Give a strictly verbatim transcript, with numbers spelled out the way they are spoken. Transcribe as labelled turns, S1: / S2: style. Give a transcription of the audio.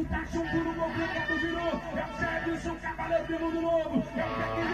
S1: tacho, um puro complicado virou. É o Sérgio, um cavaleiro de mundo novo. É o